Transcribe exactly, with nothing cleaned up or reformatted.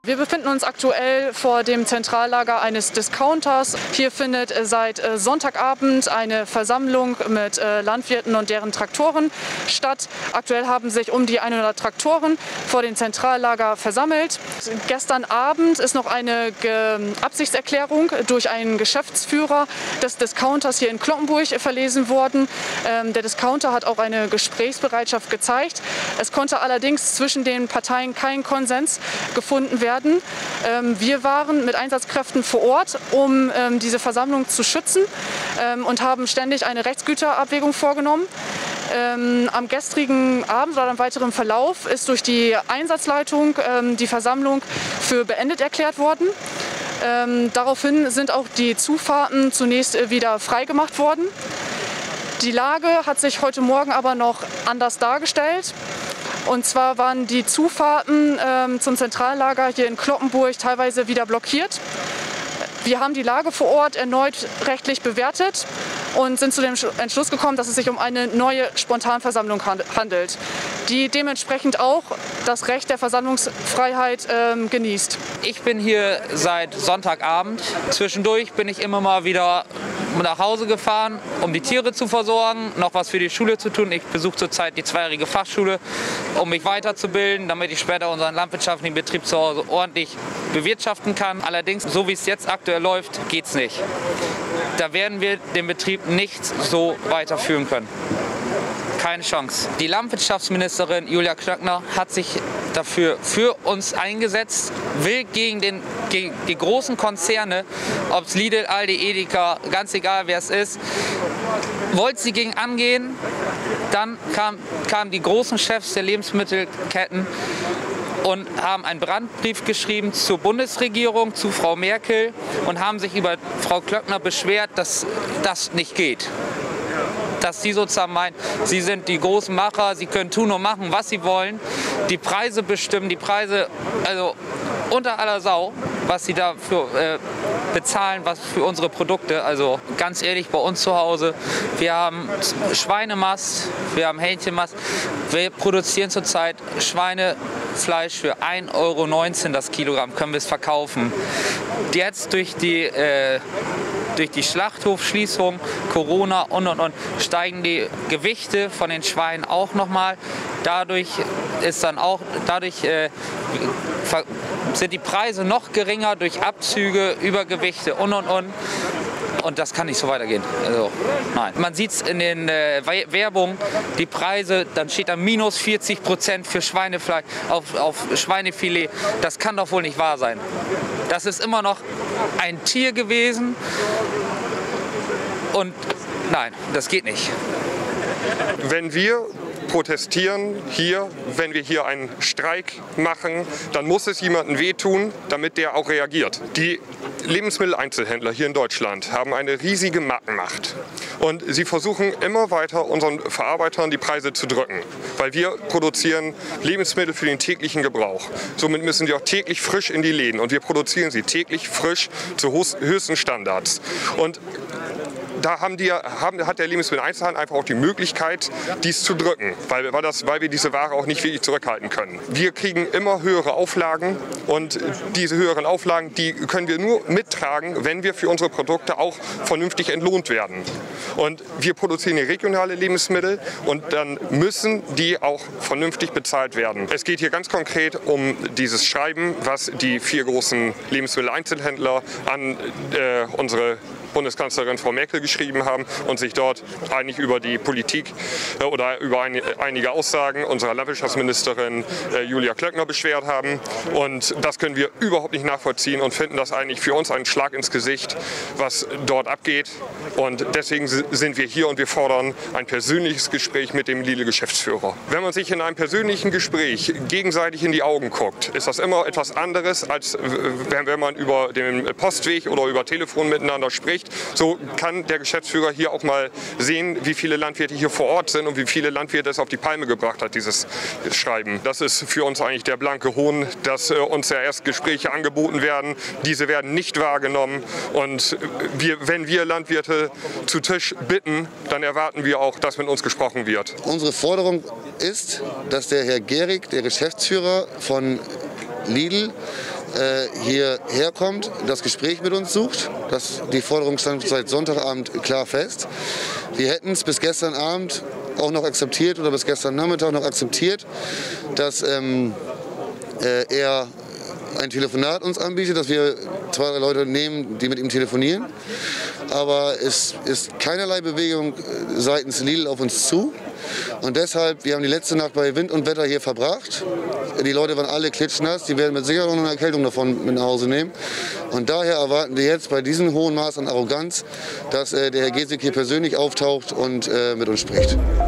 Wir befinden uns aktuell vor dem Zentrallager eines Discounters. Hier findet seit Sonntagabend eine Versammlung mit Landwirten und deren Traktoren statt. Aktuell haben sich um die hundert Traktoren vor dem Zentrallager versammelt. Gestern Abend ist noch eine Absichtserklärung durch einen Geschäftsführer des Discounters hier in Cloppenburg verlesen worden. Der Discounter hat auch eine Gesprächsbereitschaft gezeigt. Es konnte allerdings zwischen den Parteien kein Konsens gefunden werden. Wir waren mit Einsatzkräften vor Ort, um diese Versammlung zu schützen, und haben ständig eine Rechtsgüterabwägung vorgenommen. Ähm, am gestrigen Abend oder im weiteren Verlauf ist durch die Einsatzleitung ähm, die Versammlung für beendet erklärt worden. Ähm, daraufhin sind auch die Zufahrten zunächst äh, wieder freigemacht worden. Die Lage hat sich heute Morgen aber noch anders dargestellt. Und zwar waren die Zufahrten ähm, zum Zentrallager hier in Cloppenburg teilweise wieder blockiert. Wir haben die Lage vor Ort erneut rechtlich bewertet und sind zu dem Entschluss gekommen, dass es sich um eine neue Spontanversammlung handelt, die dementsprechend auch das Recht der Versammlungsfreiheit ähm, genießt. Ich bin hier seit Sonntagabend. Zwischendurch bin ich immer mal wieder nach Hause gefahren, um die Tiere zu versorgen, noch was für die Schule zu tun. Ich besuche zurzeit die zweijährige Fachschule, um mich weiterzubilden, damit ich später unseren landwirtschaftlichen Betrieb zu Hause ordentlich bewirtschaften kann. Allerdings, so wie es jetzt aktuell läuft, geht es nicht. Da werden wir den Betrieb nicht so weiterführen können. Keine Chance. Die Landwirtschaftsministerin Julia Klöckner hat sich dafür für uns eingesetzt, will gegen, den, gegen die großen Konzerne, ob es Lidl, Aldi, Edeka, ganz egal wer es ist, wollte sie gegen angehen. Dann kamen kam die großen Chefs der Lebensmittelketten und haben einen Brandbrief geschrieben zur Bundesregierung, zu Frau Merkel, und haben sich über Frau Klöckner beschwert, dass das nicht geht. Dass sie sozusagen meinen, sie sind die großen Macher, sie können tun und machen, was sie wollen, die Preise bestimmen, die Preise, also unter aller Sau, was sie dafür äh, bezahlen, was für unsere Produkte. Also ganz ehrlich, bei uns zu Hause, wir haben Schweinemast, wir haben Hähnchenmast, wir produzieren zurzeit Schweinefleisch für ein Euro neunzehn das Kilogramm, können wir es verkaufen. Jetzt durch die äh, Durch die Schlachthofschließung, Corona und und und steigen die Gewichte von den Schweinen auch nochmal. Dadurch ist dann auch, dadurch äh, sind die Preise noch geringer durch Abzüge, Übergewichte und und und. Und das kann nicht so weitergehen. Also, nein. Man sieht es in den äh, Werbungen, die Preise, dann steht da minus vierzig Prozent für Schweinefleisch auf, auf Schweinefilet. Das kann doch wohl nicht wahr sein. Das ist immer noch ein Tier gewesen. Und nein, das geht nicht. Wenn wir protestieren hier, wenn wir hier einen Streik machen, dann muss es jemandem wehtun, damit der auch reagiert. Die Lebensmitteleinzelhändler hier in Deutschland haben eine riesige Marktmacht. Und sie versuchen immer weiter unseren Verarbeitern die Preise zu drücken, weil wir produzieren Lebensmittel für den täglichen Gebrauch. Somit müssen die auch täglich frisch in die Läden, und wir produzieren sie täglich frisch zu höchsten Standards. Und da haben die, haben, hat der Lebensmitteleinzelhandel einfach auch die Möglichkeit, dies zu drücken, weil, weil, das, weil wir diese Ware auch nicht wirklich zurückhalten können. Wir kriegen immer höhere Auflagen, und diese höheren Auflagen, die können wir nur mittragen, wenn wir für unsere Produkte auch vernünftig entlohnt werden. Und wir produzieren hier regionale Lebensmittel, und dann müssen die auch vernünftig bezahlt werden. Es geht hier ganz konkret um dieses Schreiben, was die vier großen Lebensmitteleinzelhändler an äh, unsere Bundeskanzlerin Frau Merkel geschrieben haben und sich dort eigentlich über die Politik äh, oder über ein, einige Aussagen unserer Landwirtschaftsministerin äh, Julia Klöckner beschwert haben. Und das können wir überhaupt nicht nachvollziehen und finden das eigentlich für uns einen Schlag ins Gesicht, was dort abgeht. Und deswegen sind wir hier und wir fordern ein persönliches Gespräch mit dem Lidl-Geschäftsführer. Wenn man sich in einem persönlichen Gespräch gegenseitig in die Augen guckt, ist das immer etwas anderes, als wenn man über den Postweg oder über Telefon miteinander spricht. So kann der Geschäftsführer hier auch mal sehen, wie viele Landwirte hier vor Ort sind und wie viele Landwirte es auf die Palme gebracht hat, dieses Schreiben. Das ist für uns eigentlich der blanke Hohn, dass äh, uns ja erst Gespräche angeboten werden. Diese werden nicht wahrgenommen. Und wir, wenn wir Landwirte zu Tisch bitten, dann erwarten wir auch, dass mit uns gesprochen wird. Unsere Forderung ist, dass der Herr Gehrig, der Geschäftsführer von Lidl äh, hierher kommt, das Gespräch mit uns sucht. Das, die Forderung stand seit Sonntagabend klar fest. Wir hätten es bis gestern Abend auch noch akzeptiert oder bis gestern Nachmittag noch akzeptiert, dass ähm, äh, er ein Telefonat uns anbietet, dass wir zwei, drei Leute nehmen, die mit ihm telefonieren. Aber es ist keinerlei Bewegung seitens Lidl auf uns zu. Und deshalb, wir haben die letzte Nacht bei Wind und Wetter hier verbracht. Die Leute waren alle klitschnass, die werden mit Sicherheit auch noch eine Erkältung davon mit nach Hause nehmen. Und daher erwarten wir jetzt bei diesem hohen Maß an Arroganz, dass äh, der Herr Gesek hier persönlich auftaucht und äh, mit uns spricht.